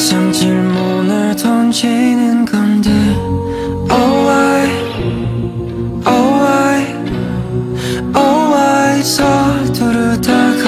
항상 질문을 던지는 건데 Oh why, oh why, oh why 서두르다가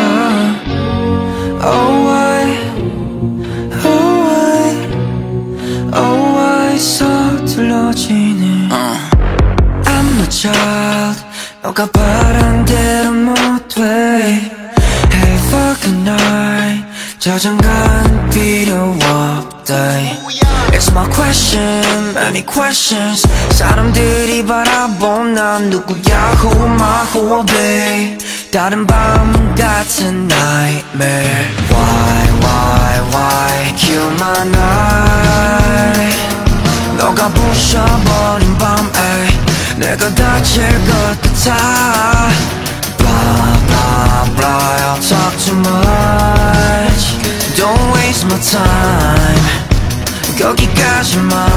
Oh why, oh why, oh why 서둘러지네 I'm a child 너가 바란 대로 못돼 Have a good night 저장간 필요 없대 It's my question, many questions 사람들이 바라본 난 누구야 Who am I, who will be 다른 밤 같은 nightmare Why kill my night 너가 부셔버린 밤에 내가 다칠 것 같아 Blah blah blah I'll talk too much Don't waste my time 거기까지만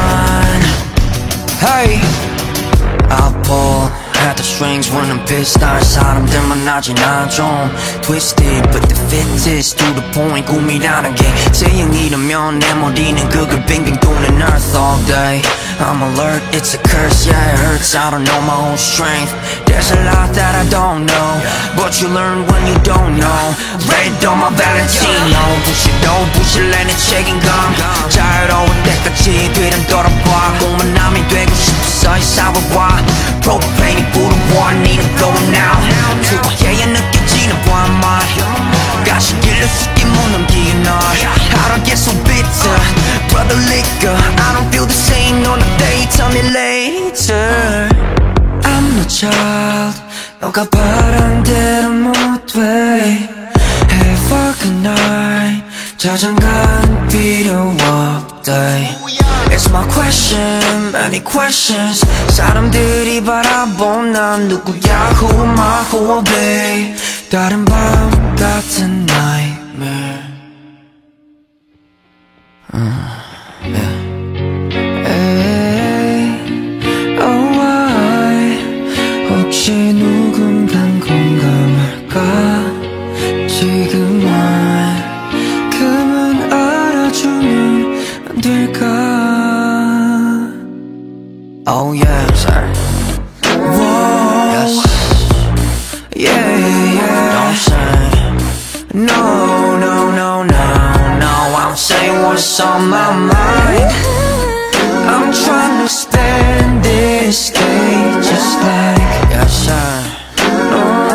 Hey I'll pull at the strings when I'm pissed 날 사람들만 나지 난 좀 Twisted but the fittest to the point 꿈이라는 게 세상이라면 내 머리는 그걸 빙빙 도는 earth all day I'm alert, it's a curse, yeah it hurts I don't know my own strength There's a lot that I don't know But you learn when you don't know Red on my Valentino 부실래 내 책임감 자유로운 때까지 뒤는 돌아봐 꿈은 남이 되고 싶어서 이 사회와 Propane 불어와 I need to go now 투과해야 느껴지는 밤맛 가시길래 쉽게 못 넘기는 널 How'd I get so bitter Brother liquor I don't feel the same on a day Tell me later I'm a child 너가 바란 대로 못돼 Have a good night 저장간 필요 없대 It's my question, many questions 사람들이 바라본 난 누구야 Who am I, who will be 다른 밤 같은 nightmare Oh why 혹시 누군간 공감할까 지금만큼은 알아주면 안 될까 Oh yeah, sorry Whoa yes. Yeah Don't say No, no, no, no, no I'll say what's on my mind I'm trying to spend this day just like yes sir